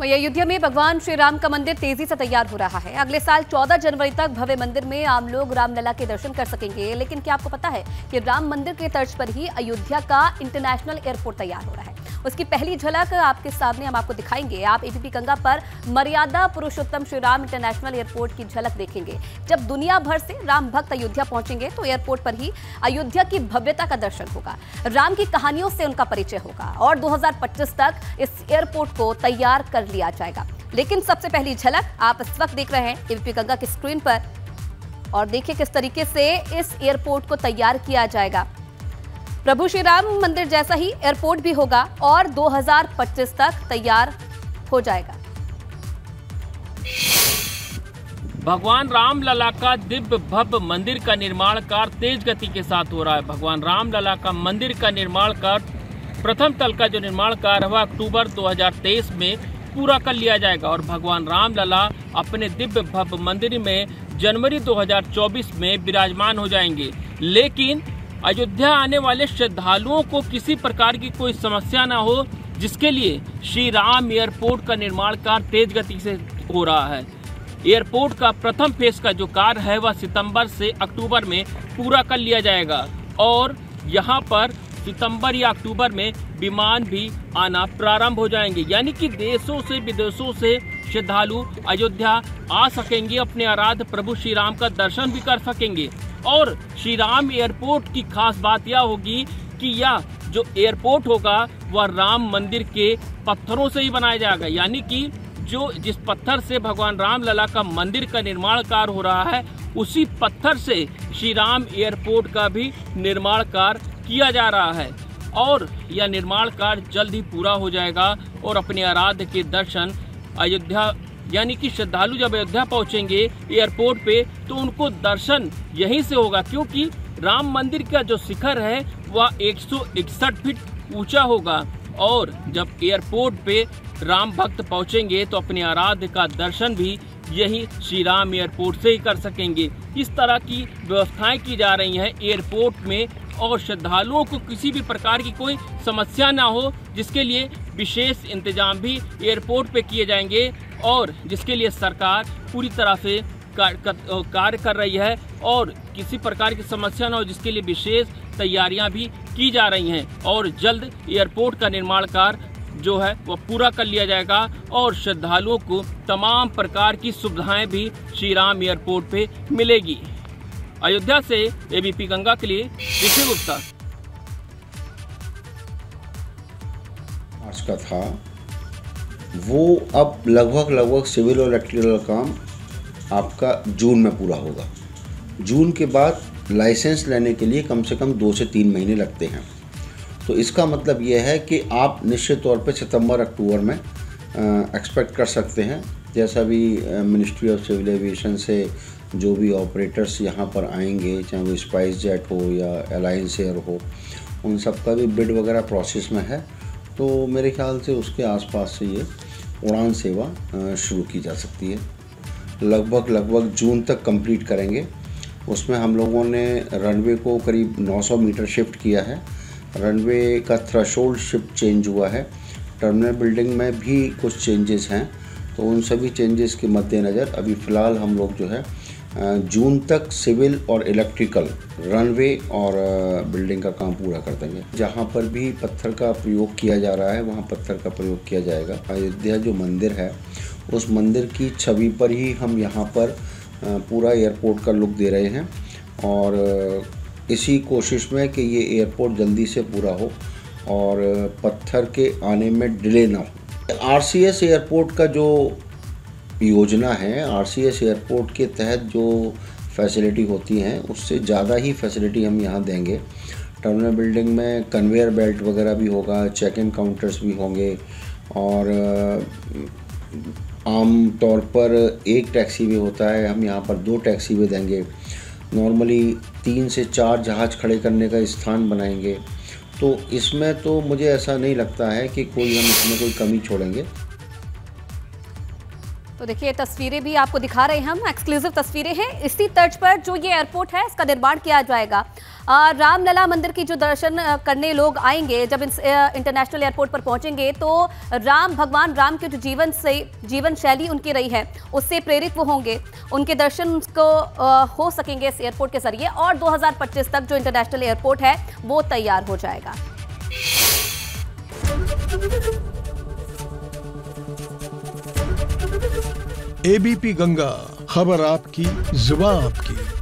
वहीं अयोध्या में भगवान श्री राम का मंदिर तेजी से तैयार हो रहा है। अगले साल 14 जनवरी तक भव्य मंदिर में आम लोग रामलला के दर्शन कर सकेंगे। लेकिन क्या आपको पता है कि राम मंदिर के तर्ज पर ही अयोध्या का इंटरनेशनल एयरपोर्ट तैयार हो रहा है। उसकी पहली झलक आपके सामने हम आपको दिखाएंगे। आप एबीपी गंगा पर मर्यादा पुरुषोत्तम श्री राम इंटरनेशनल एयरपोर्ट की झलक देखेंगे। जब दुनिया भर से राम भक्त अयोध्या पहुंचेंगे तो एयरपोर्ट पर ही अयोध्या की भव्यता का दर्शन होगा, राम की कहानियों से उनका परिचय होगा और 2025 तक इस एयरपोर्ट को तैयार कर लिया जाएगा। लेकिन सबसे पहली झलक आप इस वक्त देख रहे हैं एबीपी गंगा की स्क्रीन पर, और देखिए किस तरीके से इस एयरपोर्ट को तैयार किया जाएगा। प्रभु श्री राम मंदिर जैसा ही एयरपोर्ट भी होगा और 2025 तक तैयार हो जाएगा। भगवान रामलला का दिव्य भव्य मंदिर का निर्माण कार्य तेज गति के साथ हो रहा है। भगवान रामलला का मंदिर का निर्माण कार्य प्रथम तल का जो निर्माण कार्य हुआ अक्टूबर 2023 में पूरा कर लिया जाएगा और भगवान रामलला अपने दिव्य भव्य मंदिर में जनवरी 2024 में विराजमान हो जाएंगे। लेकिन अयोध्या आने वाले श्रद्धालुओं को किसी प्रकार की कोई समस्या ना हो, जिसके लिए श्री राम एयरपोर्ट का निर्माण कार्य तेज गति से हो रहा है। एयरपोर्ट का प्रथम फेज का जो कार्य है वह सितंबर से अक्टूबर में पूरा कर लिया जाएगा और यहाँ पर सितंबर या अक्टूबर में विमान भी आना प्रारंभ हो जाएंगे, यानी कि देशों से विदेशों से श्रद्धालु अयोध्या आ सकेंगे, अपने आराध्य प्रभु श्री राम का दर्शन भी कर सकेंगे। और श्री राम एयरपोर्ट की खास बात यह होगी कि यह जो एयरपोर्ट होगा वह राम मंदिर के पत्थरों से ही बनाया जाएगा, यानी कि जिस पत्थर से भगवान रामलला का मंदिर का निर्माण कार्य हो रहा है उसी पत्थर से श्री राम एयरपोर्ट का भी निर्माण कार्य किया जा रहा है और यह निर्माण कार्य जल्द ही पूरा हो जाएगा और अपने आराध्य के दर्शन अयोध्या, यानी कि श्रद्धालु जब अयोध्या पहुंचेंगे एयरपोर्ट पे तो उनको दर्शन यहीं से होगा, क्योंकि राम मंदिर का जो शिखर है वह 161 फीट ऊंचा होगा और जब एयरपोर्ट पे राम भक्त पहुंचेंगे तो अपने आराध्य का दर्शन भी यही श्री राम एयरपोर्ट से ही कर सकेंगे। इस तरह की व्यवस्थाएं की जा रही हैं एयरपोर्ट में और श्रद्धालुओं को किसी भी प्रकार की कोई समस्या ना हो, जिसके लिए विशेष इंतजाम भी एयरपोर्ट पे किए जाएंगे और जिसके लिए सरकार पूरी तरह से कार्य कर रही है और किसी प्रकार की समस्या ना हो, जिसके लिए विशेष तैयारियां भी की जा रही हैं और जल्द एयरपोर्ट का निर्माण कार्य जो है वह पूरा कर लिया जाएगा और श्रद्धालुओं को तमाम प्रकार की सुविधाएं भी श्री राम एयरपोर्ट पे मिलेगी। अयोध्या से एबीपी गंगा के लिए ऋषि गुप्ता। आज का था वो अब लगभग सिविल और इलेक्ट्रिकल काम आपका जून में पूरा होगा। जून के बाद लाइसेंस लेने के लिए कम से कम 2 से 3 महीने लगते हैं। तो इसका मतलब ये है कि आप निश्चित तौर पे सितंबर अक्टूबर में एक्सपेक्ट कर सकते हैं, जैसा भी मिनिस्ट्री ऑफ सिविल एविएशन से जो भी ऑपरेटर्स यहाँ पर आएंगे, चाहे वो स्पाइस जेट हो या अलायंस एयर हो, उन सब का भी बिड वगैरह प्रोसेस में है। तो मेरे ख्याल से उसके आसपास से ये उड़ान सेवा शुरू की जा सकती है। लगभग जून तक कंप्लीट करेंगे। उसमें हम लोगों ने रनवे को करीब 900 मीटर शिफ्ट किया है। रनवे का थ्रेशोल्ड शिफ्ट चेंज हुआ है। टर्मिनल बिल्डिंग में भी कुछ चेंजेस हैं, तो उन सभी चेंजेस के मद्देनज़र अभी फ़िलहाल हम लोग जो है जून तक सिविल और इलेक्ट्रिकल, रनवे और बिल्डिंग का काम पूरा कर देंगे। जहाँ पर भी पत्थर का प्रयोग किया जा रहा है वहाँ पत्थर का प्रयोग किया जाएगा। अयोध्या जो मंदिर है उस मंदिर की छवि पर ही हम यहाँ पर पूरा एयरपोर्ट का लुक दे रहे हैं और इसी कोशिश में कि ये एयरपोर्ट जल्दी से पूरा हो और पत्थर के आने में डिले ना हो। आरसीएस एयरपोर्ट का जो योजना है, आरसीएस एयरपोर्ट के तहत जो फैसिलिटी होती हैं उससे ज़्यादा ही फैसिलिटी हम यहाँ देंगे। टर्मिनल बिल्डिंग में कन्वेयर बेल्ट वगैरह भी होगा, चेक इन काउंटर्स भी होंगे और आम तौर पर एक टैक्सी वे होता है, हम यहाँ पर 2 टैक्सी वे देंगे। नॉर्मली 3 से 4 जहाज़ खड़े करने का स्थान बनाएंगे। तो इसमें तो मुझे ऐसा नहीं लगता है कि हम इसमें कोई कमी छोड़ेंगे। तो देखिए तस्वीरें भी आपको दिखा रहे हैं हम, एक्सक्लूसिव तस्वीरें हैं। इसी तर्ज पर जो ये एयरपोर्ट है इसका निर्माण किया जाएगा। रामलला मंदिर की जो दर्शन करने लोग आएंगे, जब इंटरनेशनल एयरपोर्ट पर पहुंचेंगे तो भगवान राम के जो जीवन शैली उनकी रही है उससे प्रेरित वो होंगे, उनके दर्शन को हो सकेंगे इस एयरपोर्ट के जरिए और 2025 तक जो इंटरनेशनल एयरपोर्ट है वो तैयार हो जाएगा। एबीपी गंगा, खबर आपकी, जुबान आपकी।